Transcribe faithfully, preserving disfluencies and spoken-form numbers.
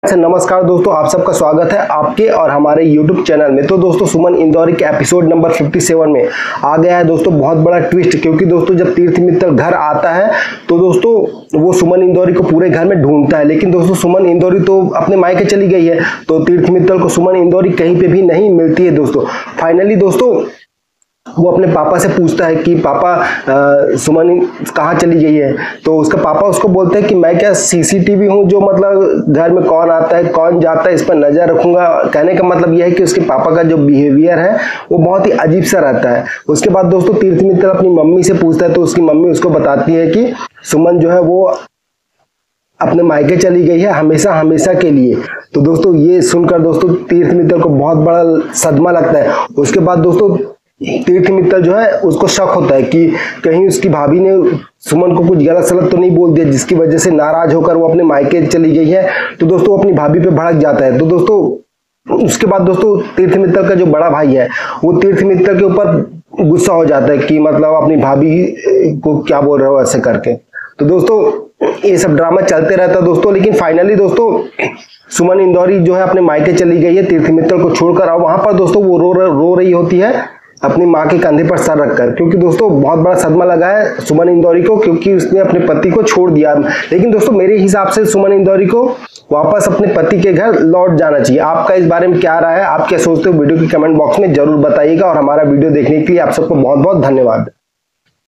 नमस्कार दोस्तों, आप सबका स्वागत है आपके और हमारे यूट्यूब चैनल में। तो दोस्तों सुमन इंदौरी के एपिसोड नंबर सत्तावन में आ गया है दोस्तों बहुत बड़ा ट्विस्ट, क्योंकि दोस्तों जब तीर्थ मित्तल घर आता है तो दोस्तों वो सुमन इंदौरी को पूरे घर में ढूंढता है, लेकिन दोस्तों सुमन इंदौरी तो अपने मायके चली गई है, तो तीर्थ मित्तल को सुमन इंदौरी कहीं पे भी नहीं मिलती है दोस्तों। फाइनली दोस्तों वो अपने पापा से पूछता है कि पापा आ, सुमन कहाँ चली गई है। तो उसका पापा उसको बोलते हैं कि मैं क्या सीसीटीवी हूँ जो मतलब घर में कौन आता है कौन जाता है इस पर नजर रखूंगा। कहने का मतलब यह है कि उसके पापा का जो बिहेवियर है वो बहुत ही अजीब सा रहता है। उसके बाद दोस्तों तीर्थ मित्तल अपनी मम्मी से पूछता है, तो उसकी मम्मी उसको बताती है कि सुमन जो है वो अपने मायके चली गई है हमेशा हमेशा के लिए। तो दोस्तों ये सुनकर दोस्तों तीर्थ मित्तल को बहुत बड़ा सदमा लगता है। उसके बाद दोस्तों तीर्थ मित्तल जो है उसको शक होता है कि कहीं उसकी भाभी ने सुमन को कुछ गलत सलत तो नहीं बोल दिया, जिसकी वजह से नाराज होकर वो अपने मायके चली गई है। तो दोस्तों वो अपनी भाभी पे भड़क जाता है। तो दोस्तों उसके बाद दोस्तों तीर्थ मित्तल का जो बड़ा भाई है वो तीर्थ मित्तल के ऊपर गुस्सा हो जाता है कि मतलब अपनी भाभी को क्या बोल रहे हो ऐसे करके। तो दोस्तों ये सब ड्रामा चलते रहता है दोस्तों, लेकिन फाइनली दोस्तों सुमन इंदौरी जो है अपने मायके चली गई है तीर्थ मित्तल को छोड़कर। और वहां पर दोस्तों वो रो रो रही होती है अपनी माँ के कंधे पर सर रखकर, क्योंकि दोस्तों बहुत बड़ा सदमा लगा है सुमन इंदौरी को, क्योंकि उसने अपने पति को छोड़ दिया। लेकिन दोस्तों मेरे हिसाब से सुमन इंदौरी को वापस अपने पति के घर लौट जाना चाहिए। आपका इस बारे में क्या राय है, आप क्या सोचते हो, वीडियो के कमेंट बॉक्स में जरूर बताइएगा। और हमारा वीडियो देखने के लिए आप सबको बहुत बहुत धन्यवाद।